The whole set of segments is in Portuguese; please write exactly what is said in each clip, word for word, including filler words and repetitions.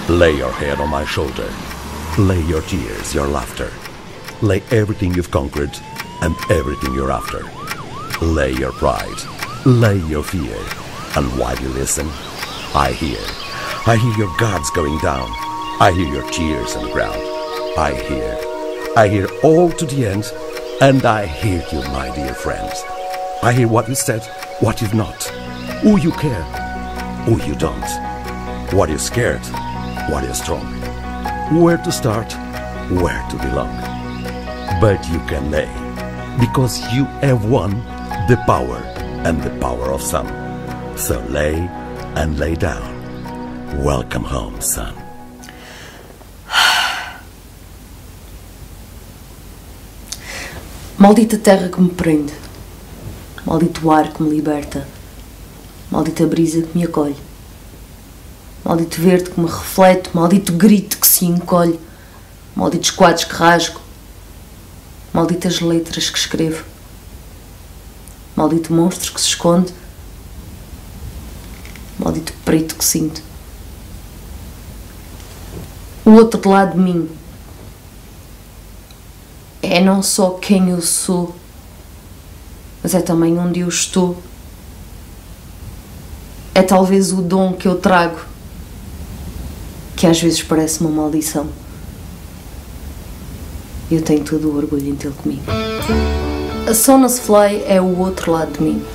Lay your head on my shoulder. Lay your tears, your laughter. Lay everything you've conquered and everything you're after. Lay your pride. Lay your fear. And while you listen, I hear. I hear your guards going down. I hear your cheers on the ground. I hear. I hear all to the end. And I hear you, my dear friends. I hear what you said, what you've not. Who you care, who you don't. What you're scared, what you're strong. Where to start, where to belong. But you can lay, because you have won the power and the power of some. So lay and lay down. Welcome home, son. Maldita terra que me prende. Maldito ar que me liberta. Maldita brisa que me acolhe. Maldito verde que me reflete. Maldito grito que se encolhe. Malditos quadros que rasgo. Malditas letras que escrevo. Maldito monstro que se esconde. Maldito preto que sinto. O outro lado de mim é não só quem eu sou, mas é também onde eu estou. É talvez o dom que eu trago, que às vezes parece uma maldição. Eu tenho todo o orgulho em tê-lo comigo. A Sonas Fly é o outro lado de mim.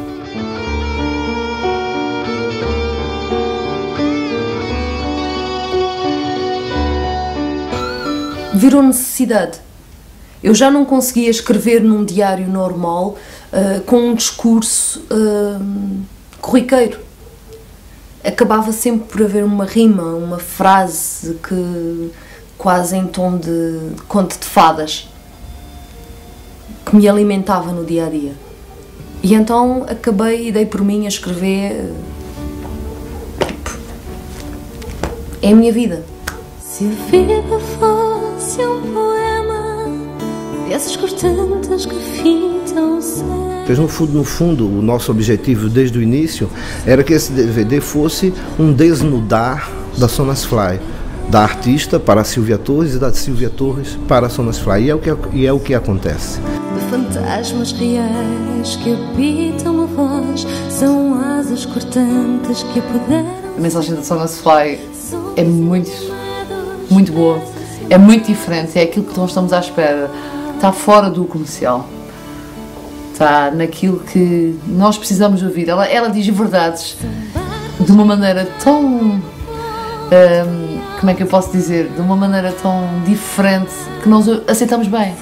Virou necessidade. Eu já não conseguia escrever num diário normal uh, com um discurso uh, corriqueiro. Acabava sempre por haver uma rima, uma frase que quase em tom de conto de fadas, que me alimentava no dia a dia. E então acabei e dei por mim a escrever. Tipo, é a minha vida. Se a vida fosse um poema desses cortantes que fitam o céu. No fundo, no fundo, o nosso objetivo desde o início era que esse D V D fosse um desnudar da Sonas Fly, da artista para a Silvia Torres e da Silvia Torres para a Sonas Fly, e é o que, e é o que acontece. De fantasmas reais que habitam a voz, são asas cortantes que apoderam. A mensagem da Sonas Fly é muito, muito boa, é muito diferente, é aquilo que nós estamos à espera, está fora do comercial. Está naquilo que nós precisamos ouvir. Ela, ela diz verdades de uma maneira tão... Hum, como é que eu posso dizer? De uma maneira tão diferente que nós aceitamos bem.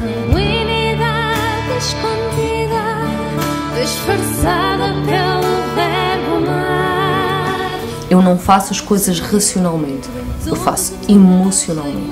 Eu não faço as coisas racionalmente, eu faço emocionalmente.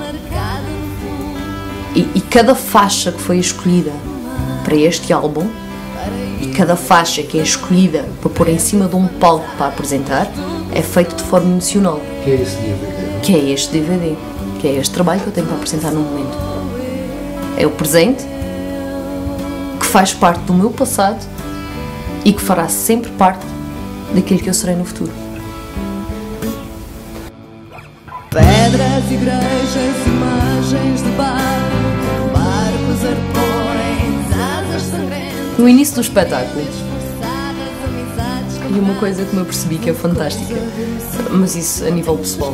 E, e cada faixa que foi escolhida para este álbum, e cada faixa que é escolhida para pôr em cima de um palco para apresentar, é feito de forma emocional. Que é esse D V D? Que é este D V D, que é este trabalho que eu tenho para apresentar no momento. É o presente, que faz parte do meu passado e que fará sempre parte daquilo que eu serei no futuro. Pedras, igrejas, imagens de barro, barcos, arpões, asas sangrentas. No início do espetáculo, e uma coisa que eu percebi que é fantástica, mas isso a nível pessoal,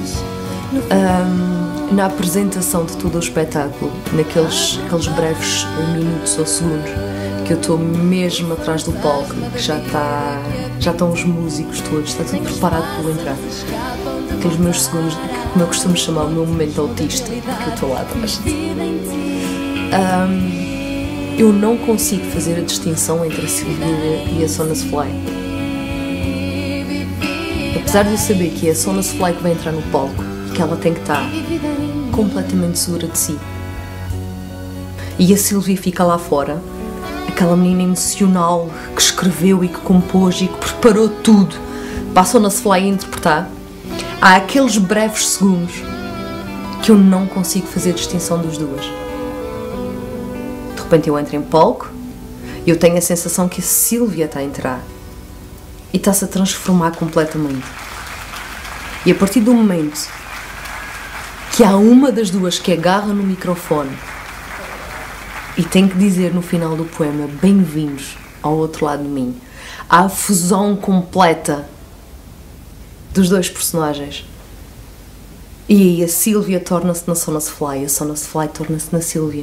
um, na apresentação de todo o espetáculo, naqueles aqueles breves minutos ou segundos que eu estou mesmo atrás do palco, que já está, já estão os músicos todos, está tudo preparado para eu entrar. Aqueles meus segundos, como eu costumo chamar, o meu momento autista, que eu estou lá atrás. Um, eu não consigo fazer a distinção entre a Silvia e a Sonas Fly. Apesar de eu saber que é a Sonas Fly que vai entrar no palco e que ela tem que estar completamente segura de si. E a Silvia fica lá fora, aquela menina emocional que escreveu e que compôs e que preparou tudo para a Sonas Fly interpretar. Há aqueles breves segundos que eu não consigo fazer a distinção dos duas. De repente eu entro em palco e eu tenho a sensação que a Silvia está a entrar e está-se a transformar completamente. E a partir do momento que há uma das duas que agarra no microfone e tem que dizer no final do poema: bem-vindos ao outro lado de mim. Há a fusão completa dos dois personagens. E aí a Sílvia torna-se na Sona-se Fly, a Sona-se Fly torna-se na Sílvia.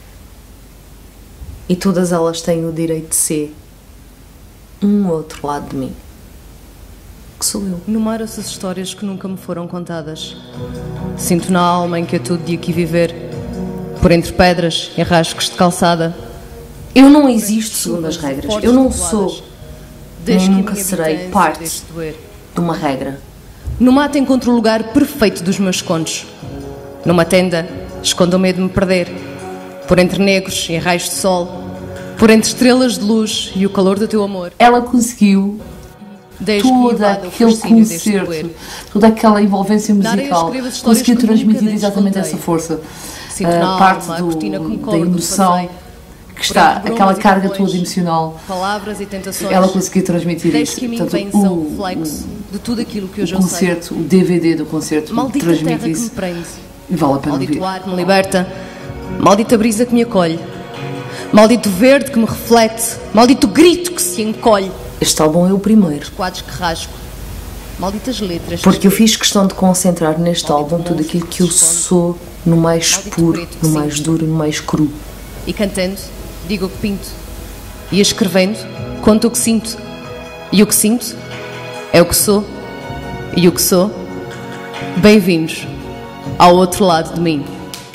E todas elas têm o direito de ser um outro lado de mim, que sou eu. Numero-se as histórias que nunca me foram contadas. Sinto na alma a inquietude de aqui viver, por entre pedras e rasgos de calçada. Eu não existo segundo as regras. Eu não sou, nem nunca serei parte de uma regra. No mato encontro o lugar perfeito dos meus contos. Numa tenda, escondo o medo de me perder, por entre negros e raios de sol, por entre estrelas de luz e o calor do teu amor. Ela conseguiu todo aquele concerto, toda aquela envolvência musical, conseguiu transmitir exatamente essa força. A parte do, da emoção que está, aquela carga toda emocional, ela conseguiu transmitir isso. Portanto, o, o, de tudo aquilo que o concerto, o D V D do concerto transmite isso. E vale a pena ouvir. Maldito ar que me liberta, maldita brisa que me acolhe, maldito verde que me reflete, maldito grito que se encolhe. Este álbum é o primeiro. Quadros que rasgo, malditas letras. Porque eu fiz questão de concentrar neste álbum tudo aquilo que eu sou no mais puro, no mais duro, no mais cru. E cantando, digo o que pinto. E escrevendo, conto o que sinto. E o que sinto é o que sou. E o que sou, bem-vindos ao outro lado de mim.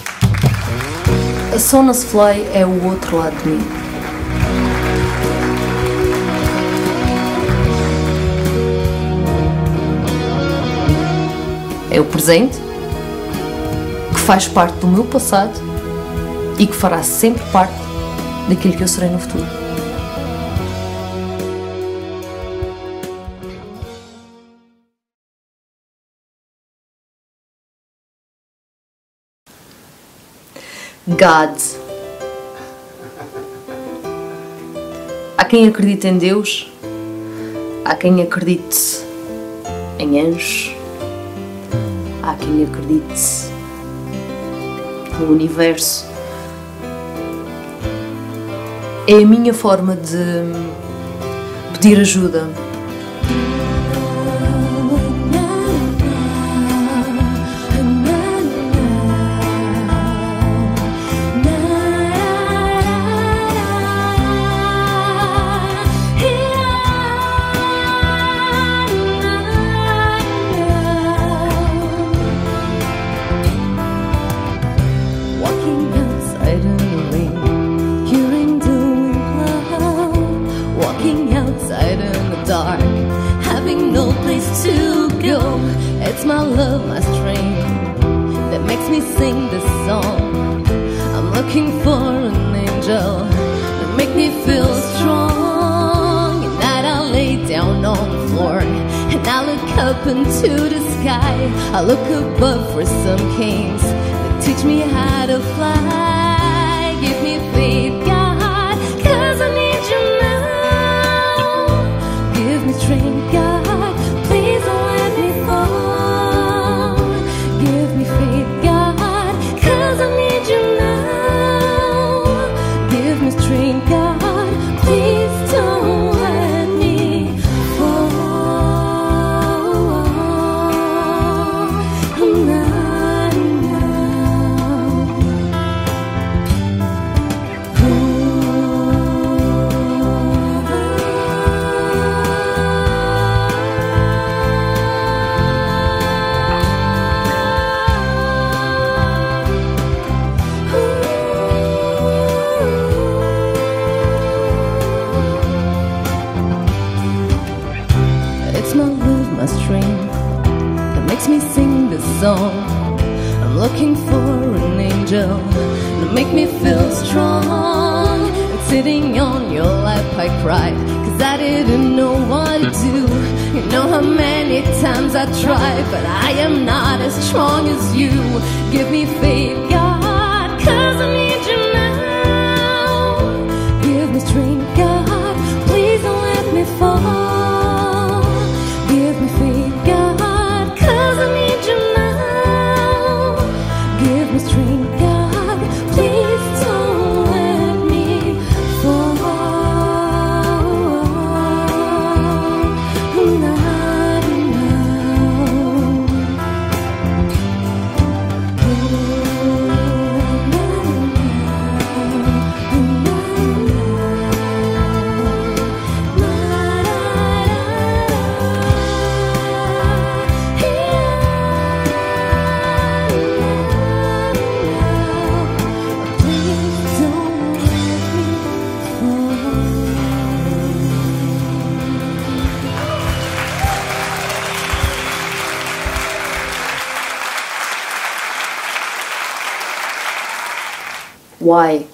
A Sona-se Fly é o outro lado de mim. É o presente, que faz parte do meu passado e que fará sempre parte daquilo que eu serei no futuro. God. Há quem acredite em Deus, há quem acredite em anjos, há quem acredite no universo. É a minha forma de pedir ajuda. It's my love, my strength that makes me sing this song. I'm looking for an angel that make me feel strong. At night I lay down on the floor and I look up into the sky. I look above for some kings that teach me how to fly. Give me faith, God, 'cause I need you now. Give me strength, God, please don't let me fall. I'm looking for an angel to make me feel strong. And sitting on your lap I cried, 'cause I didn't know what to do. You know how many times I tried, but I am not as strong as you. Give me faith, God, 'cause I need you now. Give me strength, God, please don't let me fall. Give me faith, God, 'cause I need you now. Why?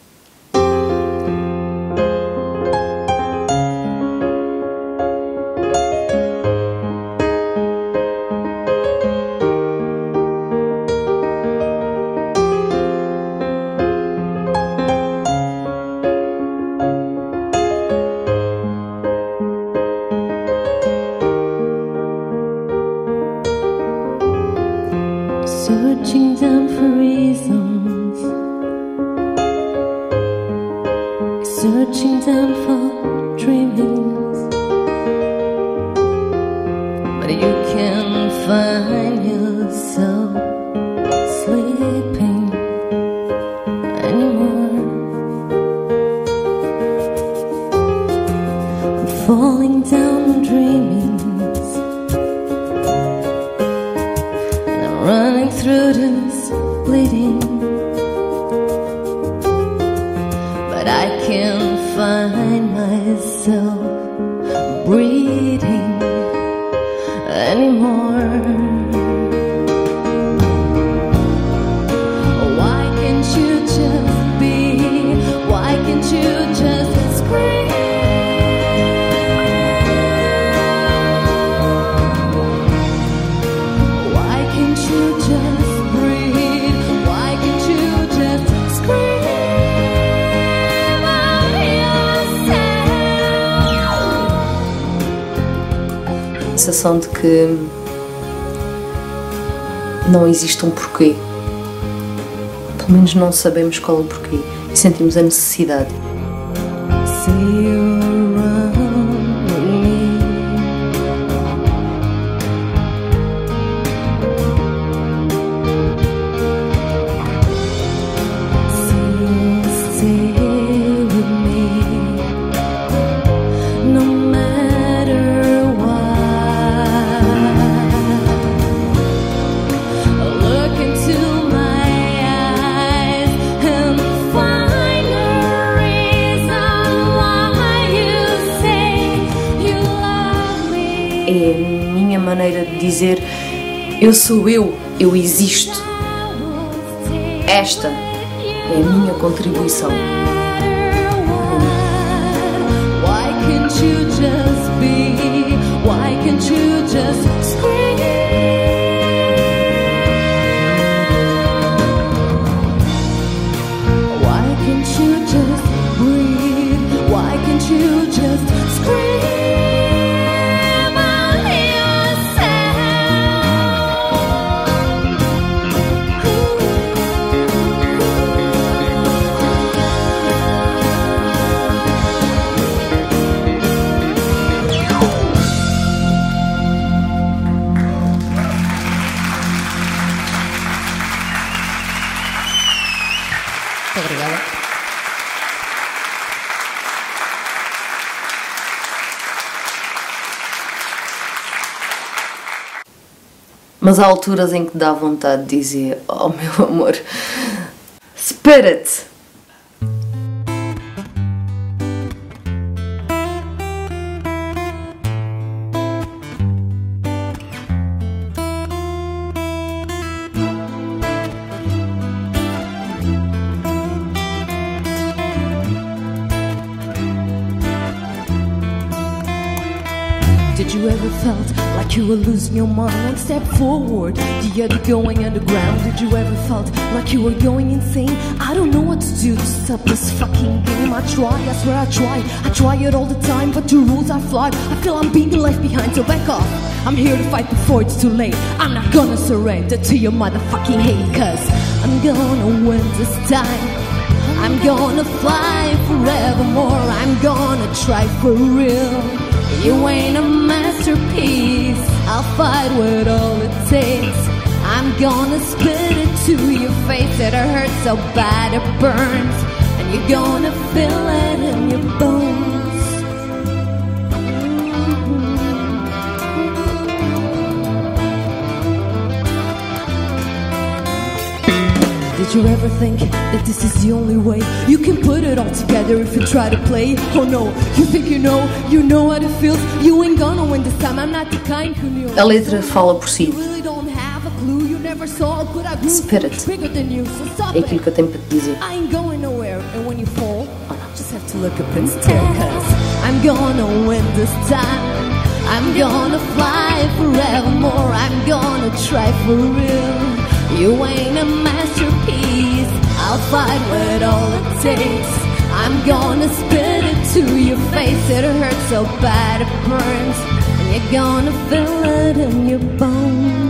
Searching down for reasons, searching down for dreamings, but you can't find yourself sleeping anymore. I'm falling down dreamings, and I'm running through this bleeding, but I can't find myself breathing anymore. Why can't you just be? Why can't you just scream? Why can't you just breathe? Why can't you just scream out yourself? A sensação de que não existe um porquê. Pelo menos não sabemos qual é o porquê e sentimos a necessidade. See you around me. See you stay with me, no matter what. Look into my eyes and find a reason why you say you love me. É a minha maneira de dizer: eu sou eu, eu existo. Esta é a minha contribuição. Why can't you just be? Why can't you just scream? Why can't you just breathe? Why can't you just scream out Muito obrigada. Mas há alturas em que dá vontade de dizer: oh meu amor, espera-te! Did you ever felt like you were losing your mind? One step forward, the other going underground. Did you ever felt like you were going insane? I don't know what to do to stop this fucking game. I try, I swear I try, I try it all the time, but to rules I fly. I feel I'm being left behind, so back off. I'm here to fight before it's too late. I'm not gonna surrender to your motherfucking hate, cause I'm gonna win this time. I'm gonna fly forevermore. I'm gonna try for real. You ain't a masterpiece. I'll fight with all it takes. I'm gonna spit it to your face. That it hurts so bad it burns, and you're gonna feel it in your bones. Did you ever think that this is the only way you can put it all together if you try to play? Oh no, you think you know, you know what it feels. You ain't gonna win this time, I'm not the kind who knew. A letra fala por si. You really don't have a Spirit. É aquilo que eu tenho para te dizer. Just have to look up and stare, cause I'm gonna win this time. I'm gonna fly forevermore. I'm gonna try for real. You ain't a masterpiece. I'll fight with all it takes. I'm gonna spit it to your face. It hurts so bad it burns, and you're gonna feel it in your bones.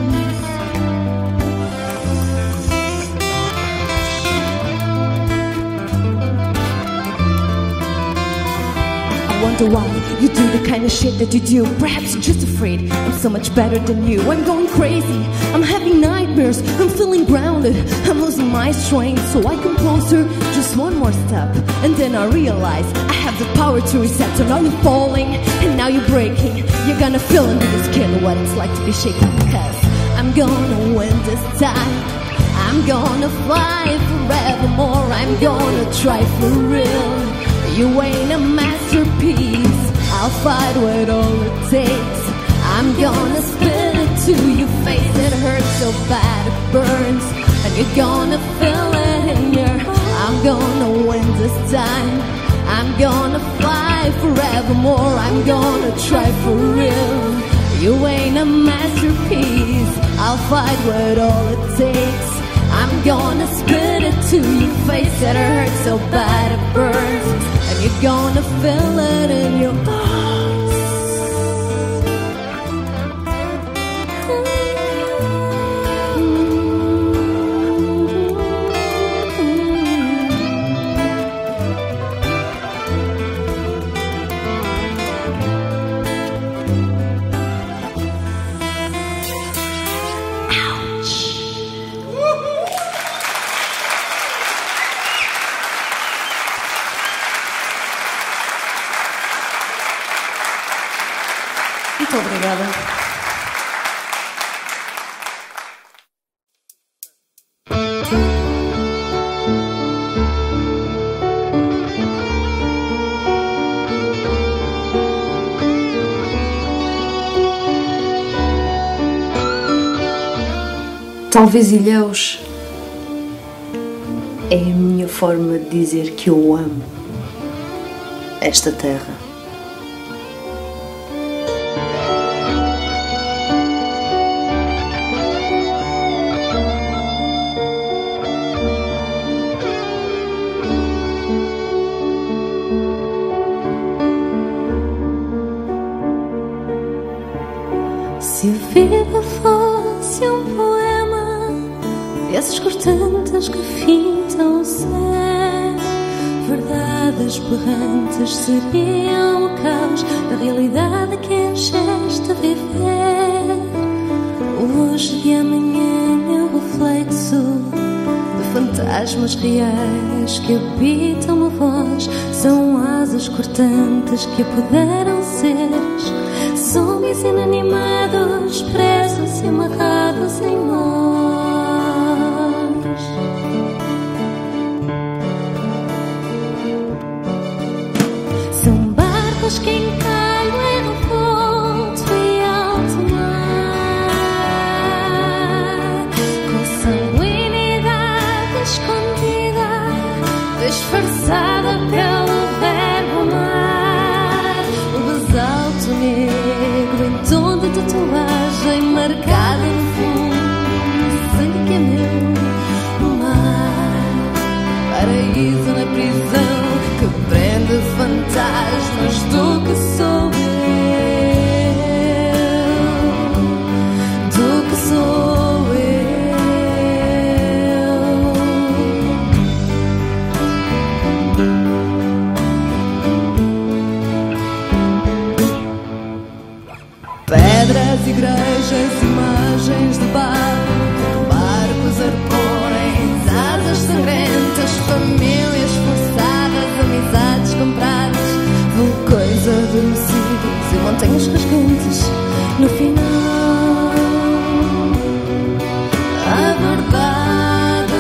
I wonder why you do the kind of shit that you do. Perhaps you're just afraid I'm so much better than you. I'm going crazy, I'm having nightmares, I'm feeling grounded, I'm losing my strength. So I compose her just one more step, and then I realize I have the power to reset. So now you're falling, and now you're breaking. You're gonna feel under the skin what it's like to be shaken. Cause I'm gonna win this time. I'm gonna fly forevermore. I'm gonna try for real. You ain't a masterpiece. I'll fight with all it takes. I'm gonna spit it to your face. It hurts so bad it burns, and you're gonna feel it in your. I'm gonna win this time. I'm gonna fly forevermore. I'm gonna try for real. You ain't a masterpiece. I'll fight with all it takes. I'm gonna spit it to your face. It hurts so bad it burns, and you're gonna feel it in your bones. Muito obrigada. Talvez Ilhéus é a minha forma de dizer que eu amo esta terra. Se a vida fosse um poema desses cortantes que fintam o céu, verdades berrantes seriam o caos da realidade que encheste a viver. Hoje e amanhã é o reflexo de fantasmas reais que habitam a voz. São asas cortantes que apoderam seres, zombies inanimados, presos e amarrados em nós. São barcos que encalham em revolto e alto mar, com sanguinidade escondida, disfarçada pelo verbo amar. O basalto negro em tom de tatuagem marcada no fundo, sangue que é meu. O mar, paraíso na prisão que prende fantasmas do que sou eu, do que sou pedras, igrejas, imagens de barro, barcos, arpões, asas sangrentas, famílias forçadas, amizades compradas, vulcões adormecidos e montanhas rasgantes. No final, a verdade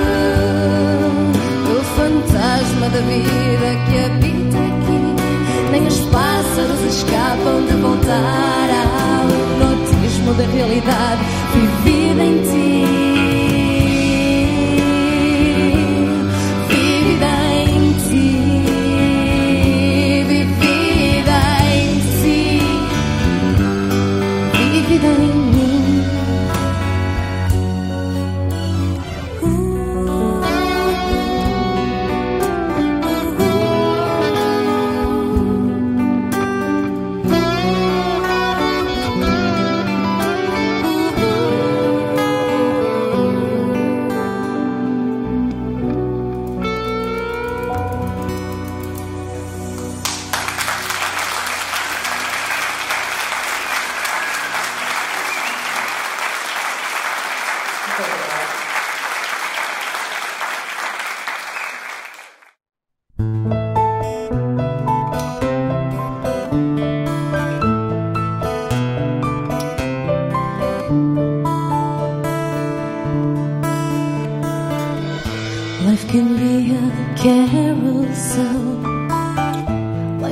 do fantasma da vida que habita aqui. Nem os pássaros escapam de voltar ao hipnotismo da realidade vivida em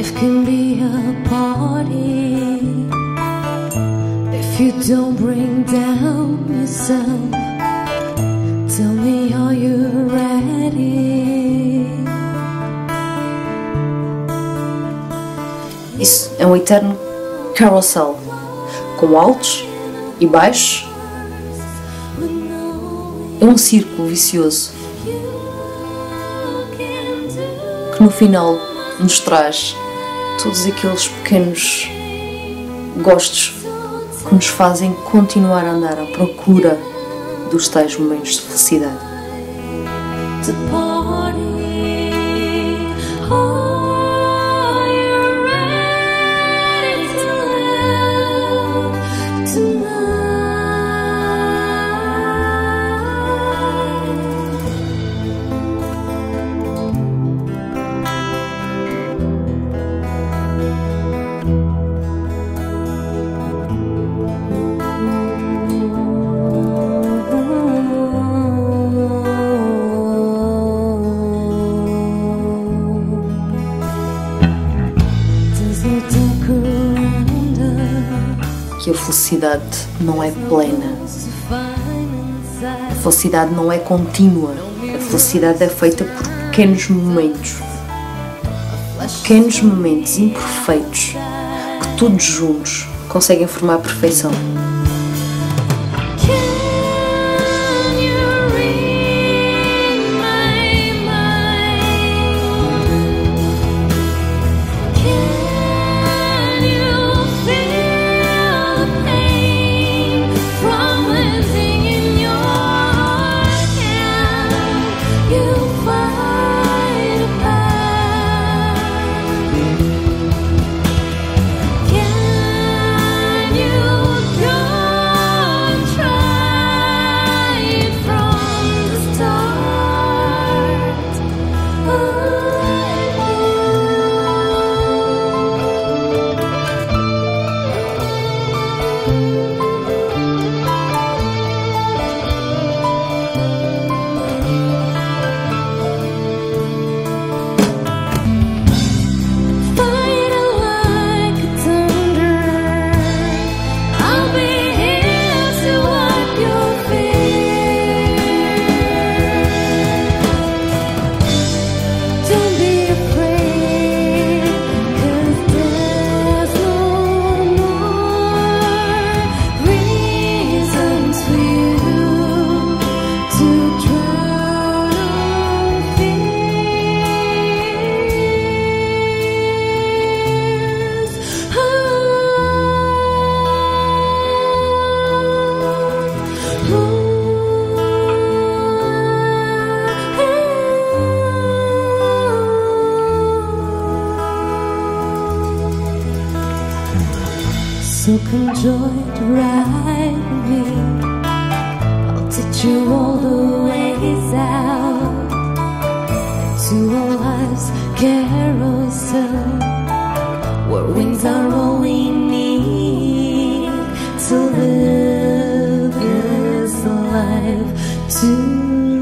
Life can be a party if you don't bring down yourself. Tell me, are you ready? Isso é um eterno carousel, com altos e baixos. É um círculo vicioso que no final nos traz todos aqueles pequenos gostos que nos fazem continuar a andar à procura dos tais momentos de felicidade. To party. Are you ready to live tonight? Que a felicidade não é plena, a felicidade não é contínua, a felicidade é feita por pequenos momentos, pequenos momentos imperfeitos que todos juntos conseguem formar a perfeição. So come join to ride with me. I'll teach you all the ways out to a life's carousel, where wings are all we need to live this life tonight.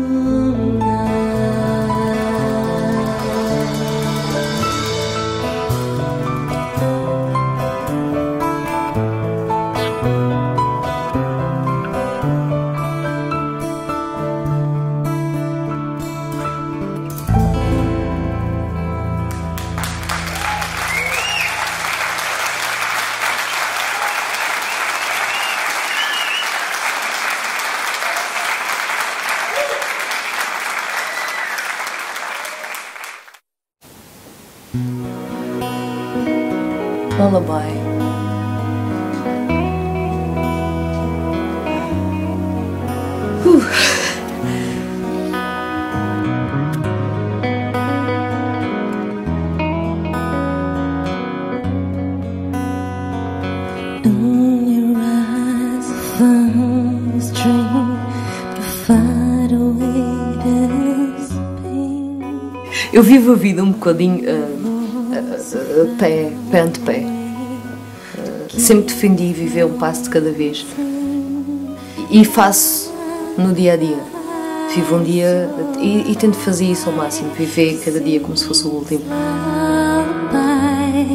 Lullaby. Whew. In your eyes I found the strength to fight away this pain. Eu vivo a vida um bocadinho uh, uh, uh, pé, pé ante pé. Uh, sempre defendi viver um passo de cada vez. E faço no dia a dia. Vivo um dia e, e tento fazer isso ao máximo. Viver cada dia como se fosse o último. By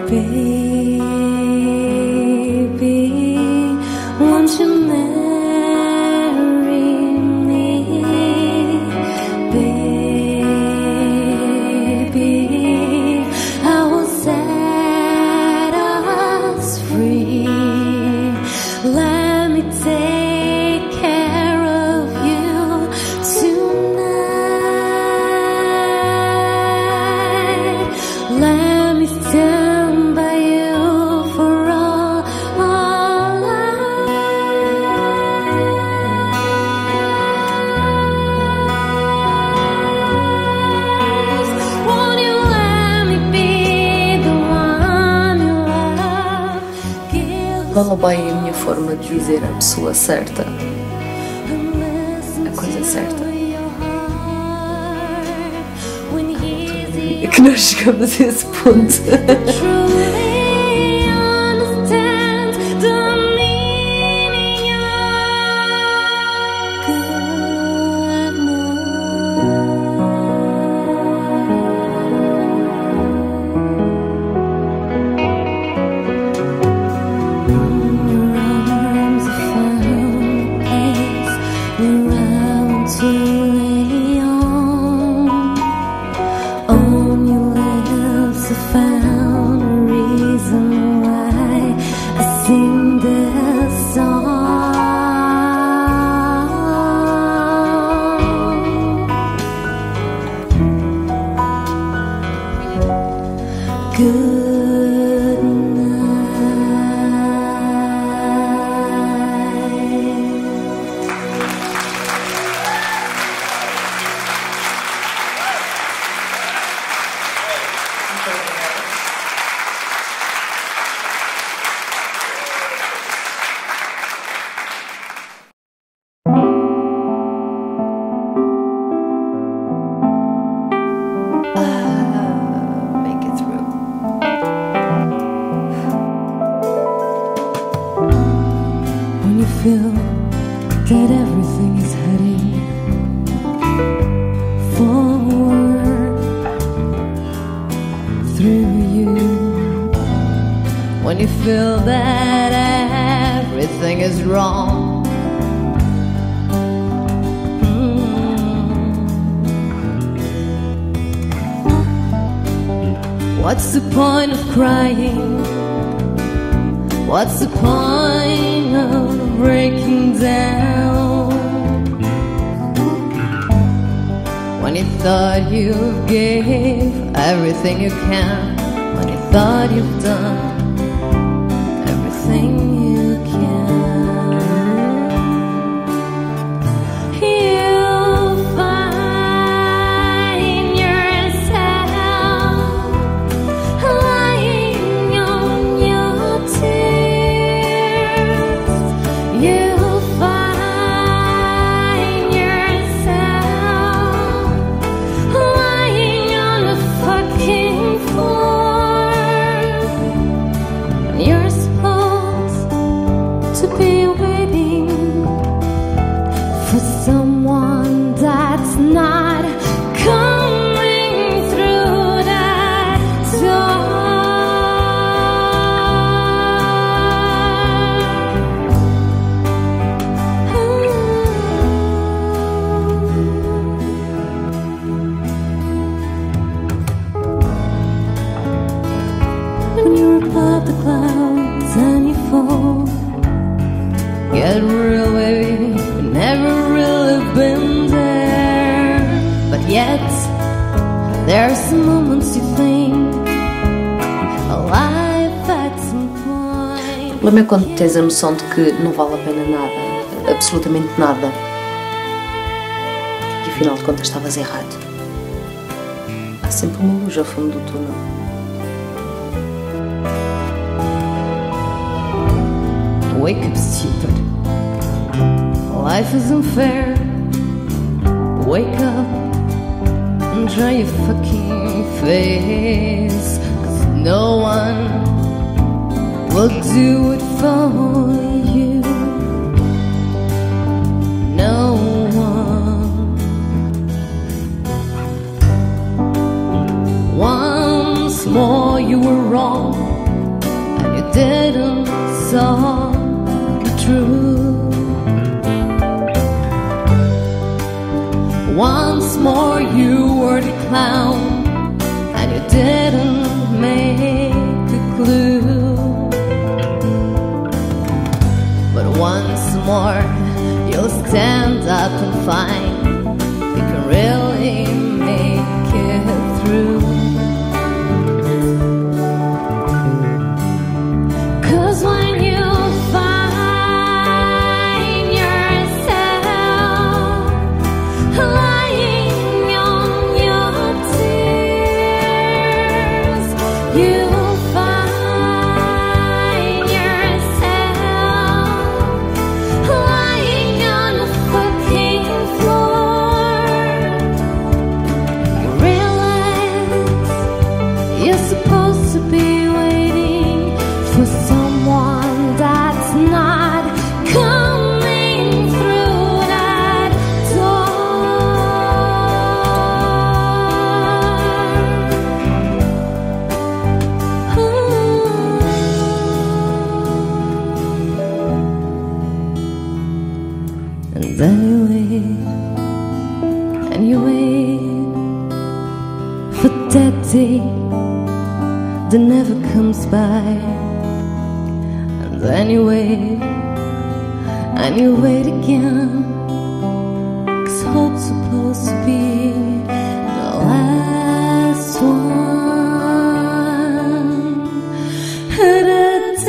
Baby, won't you marry me? Baby, I will set us free. Let me take care of you tonight. Let me stand by you for all our lives. Won't you let me be the one you love? Give Lullaby é a minha forma de dizer a pessoa certa, a coisa certa. É que nós chegamos a esse ponto. Truly understand the meaning of goodnight. Your arms have found a place where I want to lay on. On your lips I found a reason why I sing this song. Good night. Make it through. When you feel that everything is heading forward through you, when you feel that everything is wrong, mm. What's the point of crying? What's the point of breaking down? When you thought you gave everything you can, when you thought you've done everything you can, you'll find yourself lying on your tears. You'll find yourself lying on the fucking floor. You're supposed to be waiting for someone that's not coming through that door. When you're above the clouds and you fall, get real, baby. We've never really been there, but yet there's some moments you think alive at some point. O problema é quando tens a noção de que não vale a pena nada, absolutamente nada, e afinal de contas estavas errado. Há sempre uma luz ao fundo do túnel. Wake up, stupid. Life is unfair. Wake up and dry your fucking face, 'cause no one will do it for you. No one. Once more more you were wrong and you didn't saw the truth. Once more you were the clown and you didn't make a clue. But once more you'll stand up and find you can really make it through. Cause when you find yourself lying on your tears, you'll find yourself lying on the fucking floor. You realize you're supposed to be waiting for someone that's not coming through that door. And then you wait, and you wait for that day that never comes by. And then you wait, and you wait again, 'cause hope's supposed to be the last one at a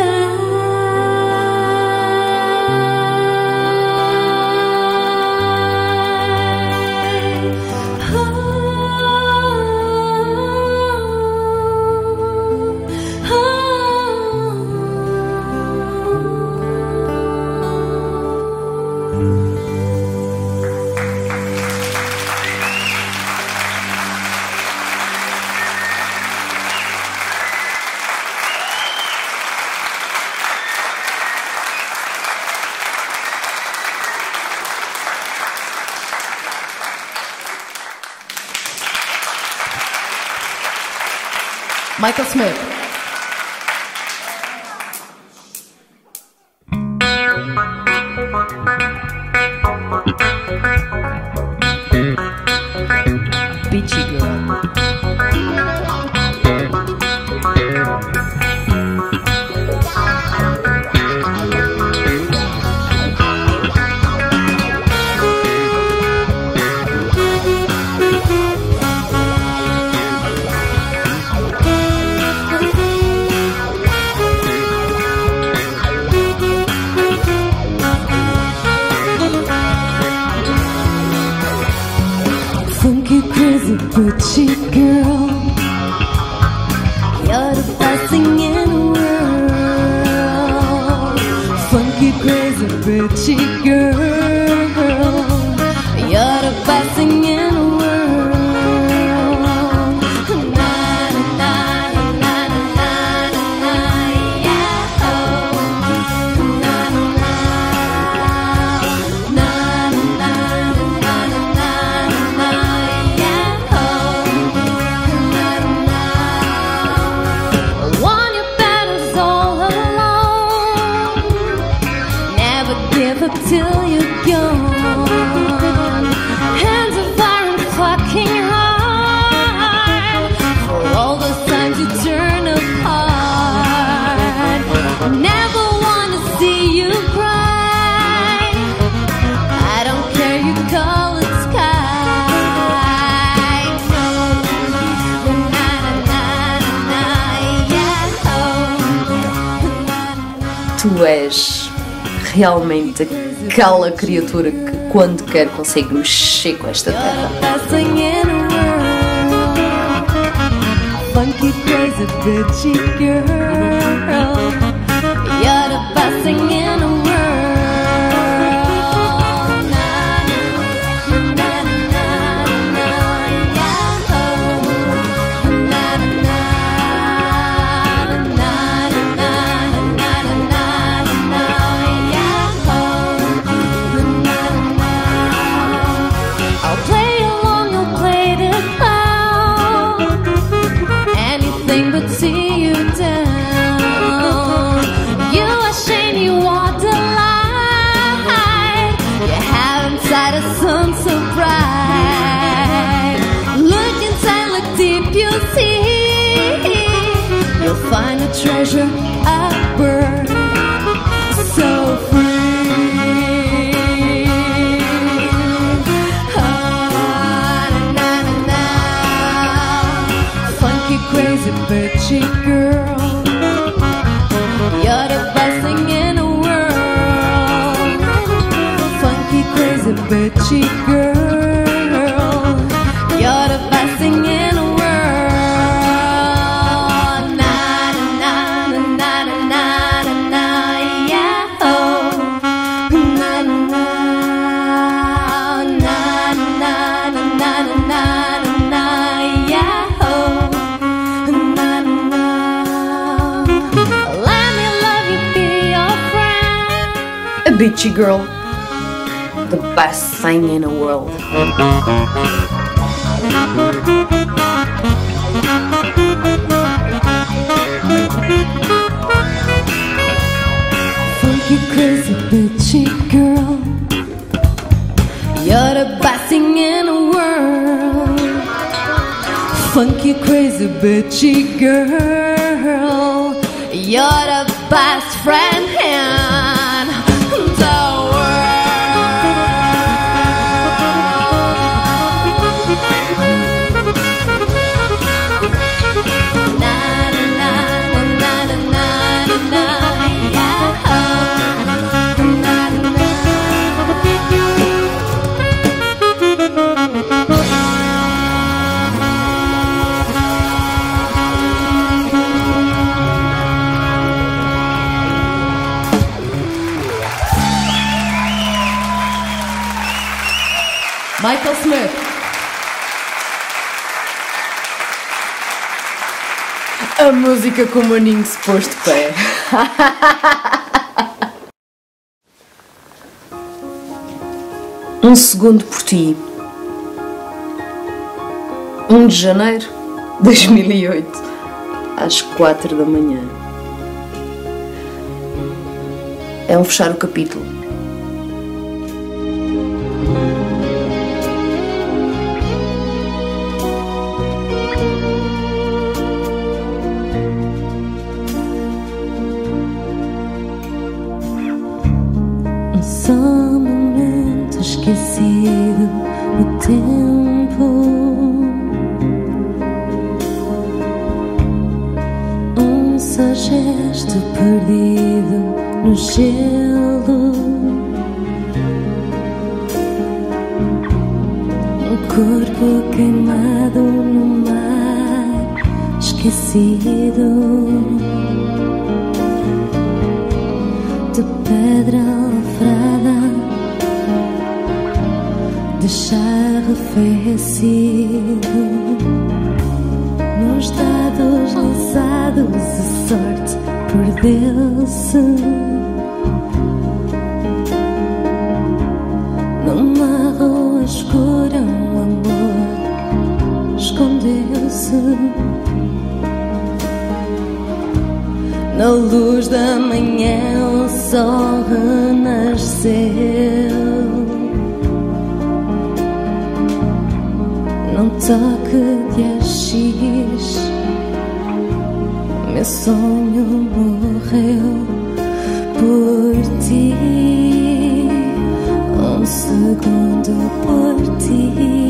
Michael Smith. Beachy Girl. Funky, crazy, butchy girl, you're the best thing in the world. Funky, crazy, butchy girl, you're the best thing in the world. Na, na, na, na, na, na, yeah, oh. Na, na, na, na, na, na, na, yeah, oh. Na, na. Won your battles all alone. Never give up till you're gone. Hands of iron, fucking hard. For all those times you turn apart. Never wanna see you cry. I don't care, you call it sky. Na, na, na, yeah, oh. Tu és realmente aquela criatura que quando quer consegue mexer com esta terra. Best thing in the world. Funky, crazy, bitchy girl, you're the best thing in the world. Na, na, na, na, yeah, oh. Na, na, na, na, na, na, na, yeah, oh. Na, na. I'll play along, you'll play the clown. Anything but see you down. You are shame, you want the light. You have inside a sun so bright. Look inside, look deep, you'll see. You'll find a treasure, a bird so free. Crazy bitchy girl, you're the best thing in the world. Funky crazy bitchy girl, you're the best thing in the world. Na na na na na na na, yeah oh. Na na na na na na na na, yeah oh. A bitchy girl, the best thing in the world. Funky crazy bitchy girl, you're the best thing in the world. Funky crazy bitchy girl, you're the best friend in the Michael Smith. A música com o maninho se pôs de pé. Um segundo por ti. um de janeiro de dois mil e oito, às quatro da manhã. É um fechar o capítulo. Só um momento esquecido no tempo, um só gesto perdido no gelo, um corpo queimado no mar esquecido, de pedra alfrada, de chá arrefecido, nos dados lançados a sorte perdeu-se, numa rua escura um amor escondeu-se. Na luz da manhã o sol renasceu, num toque de axis meu sonho morreu por ti, um segundo por ti.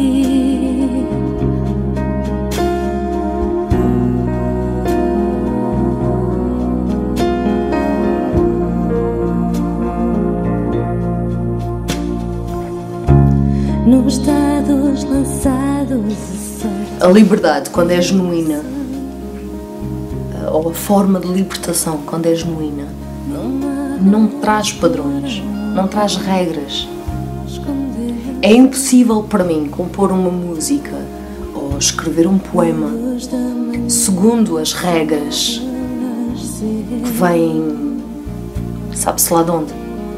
Nos dados lançados A liberdade, quando é genuína, ou a forma de libertação, quando é genuína, não traz padrões, não traz regras. É impossível para mim compor uma música ou escrever um poema segundo as regras que vêm, sabe-se lá de onde.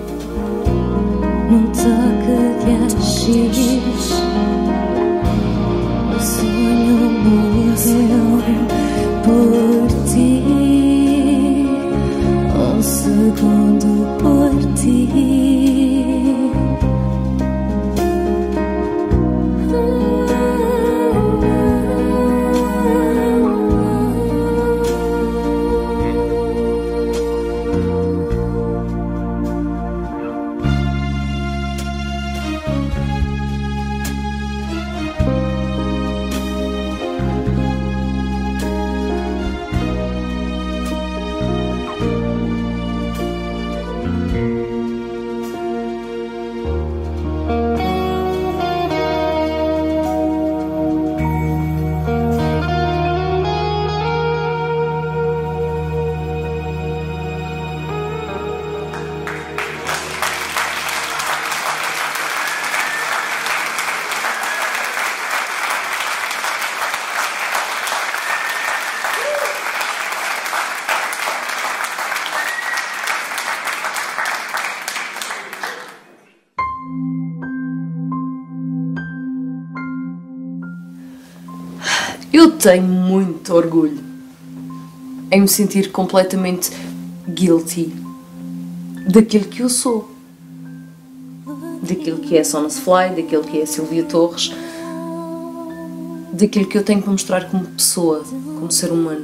Num toque de axis, o sonho morreu por tenho muito orgulho em me sentir completamente guilty daquilo que eu sou, daquilo que é Sonas Fly, daquilo que é Silvia Torres, daquilo que eu tenho para mostrar como pessoa, como ser humano.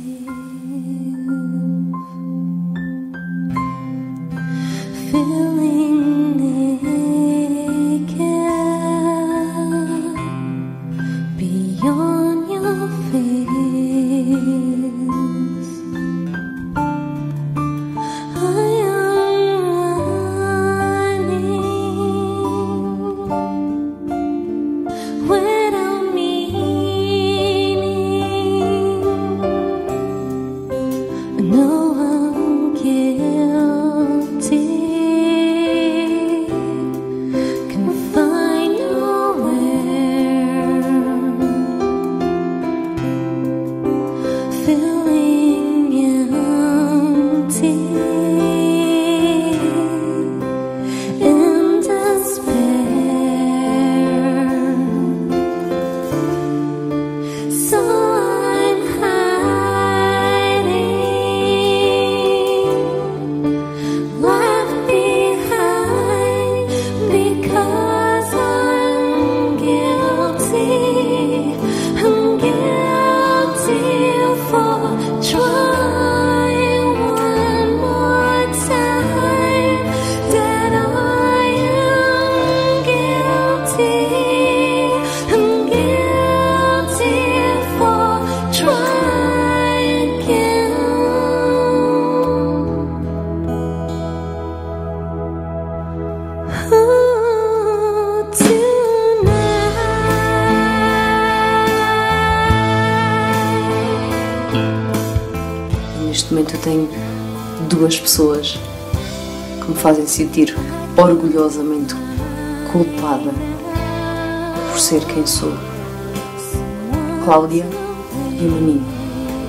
Neste momento eu tenho duas pessoas que me fazem sentir orgulhosamente culpada por ser quem sou: Cláudia e o Maninho.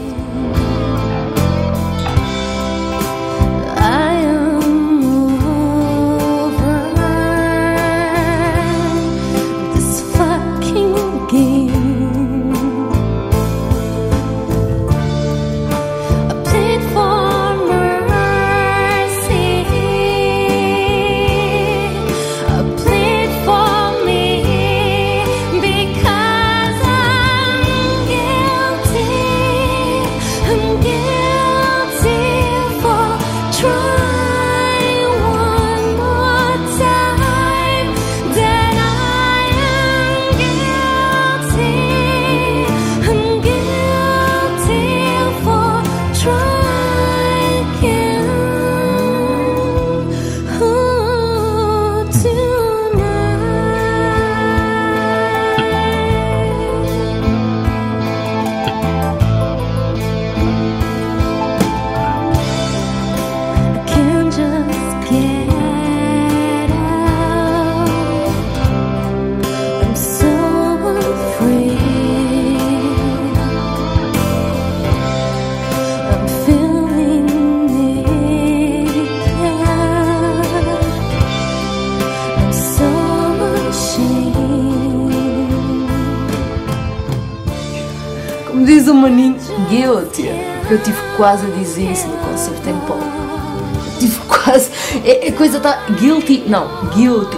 Como diz o Maninho, guilty. Eu tive quase a dizer isso no concerto em Paulo. Eu tive quase. A, a coisa está. Guilty. Não, guilty.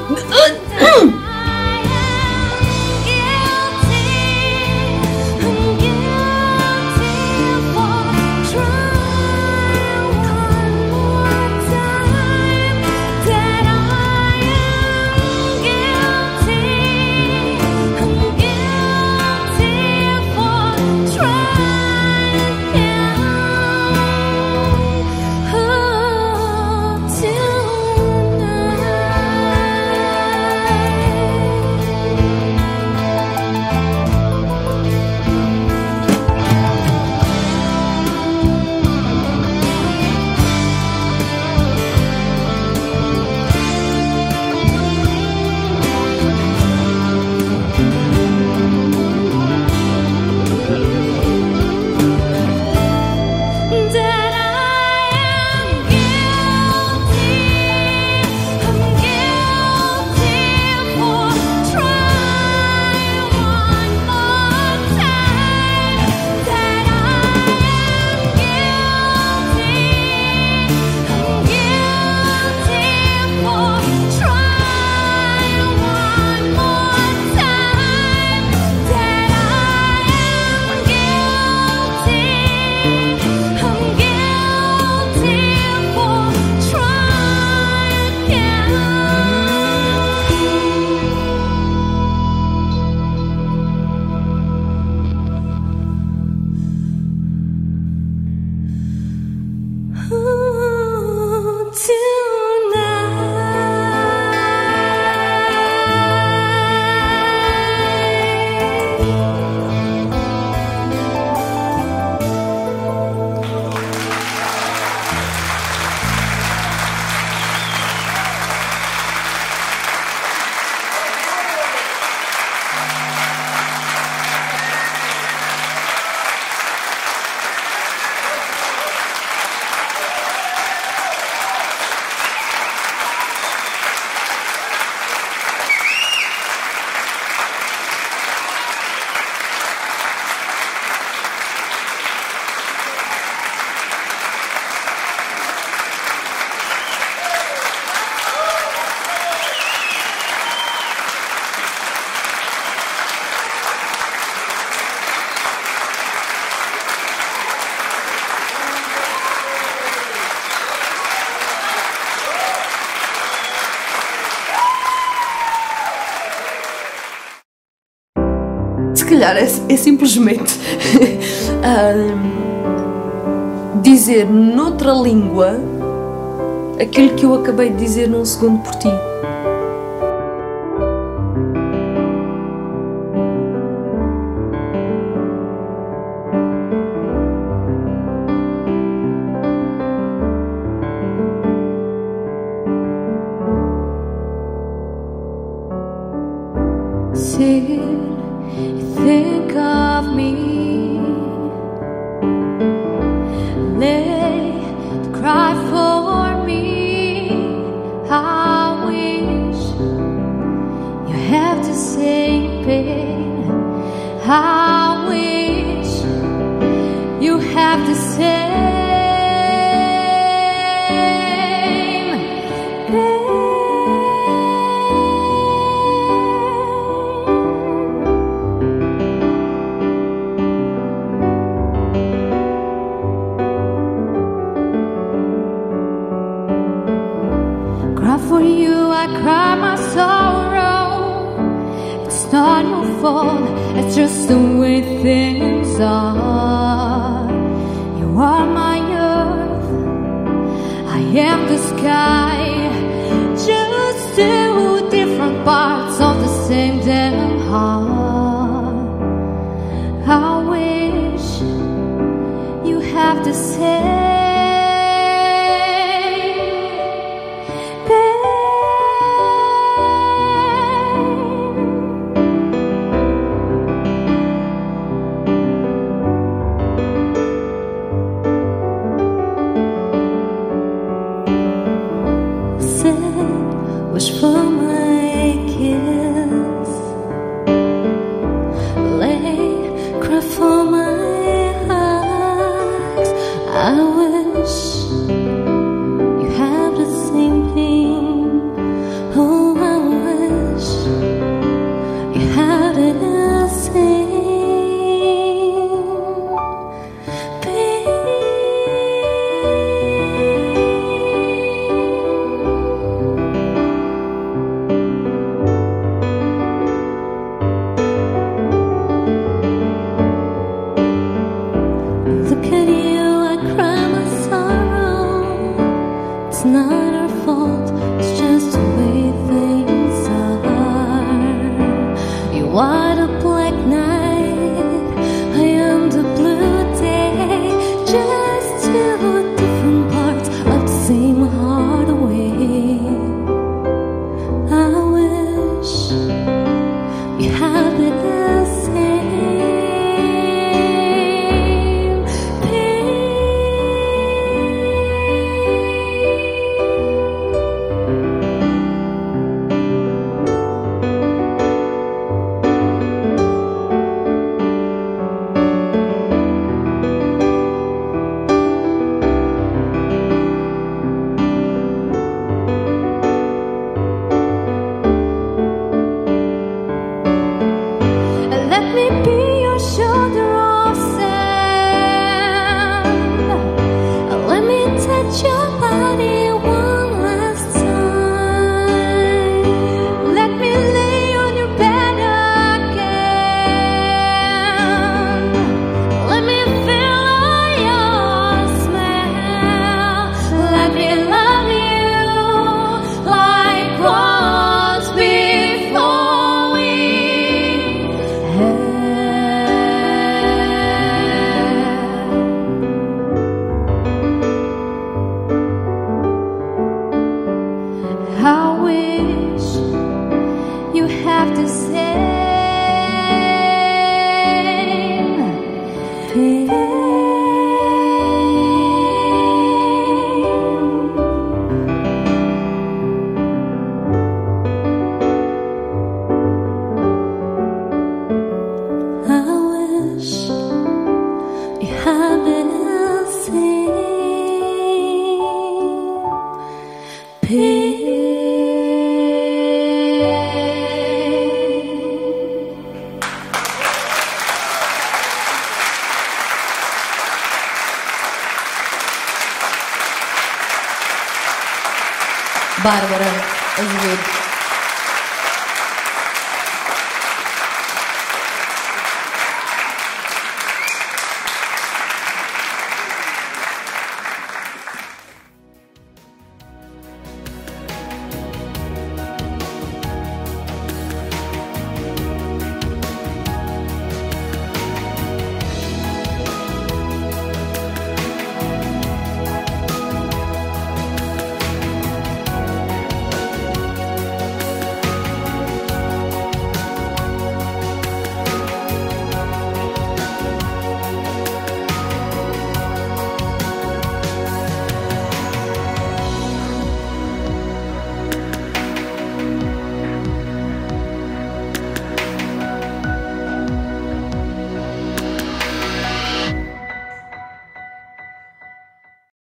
Tonight calhar é, é simplesmente um, dizer noutra língua aquilo que eu acabei de dizer num segundo por ti. Sit, think of me, lay to cry for me. I wish you have to say pain. I wish you have to say pain. Cry for you, I cry my sorrow. It's not your fault, it's just the way things are. You are my earth, I am the sky. Just two different parts of the same damn heart. I wish you have to say wish for my kiss, lay, cry for my eyes. I wish you have the same pain. Oh, I wish you had the same pain. Look at you, I cry my sorrow. It's not our fault, it's just the way things are. You are the black night, I am the blue day. Just two different parts of the same heart away. I wish you had the same. Let me be your shoulder of sand. Let me touch your body one last time. Let me lay on your bed again. Let me feel all your smell. Let me love you like once before we I wish you have the same pain. I wish you had the same pain. Bárbara Azevedo.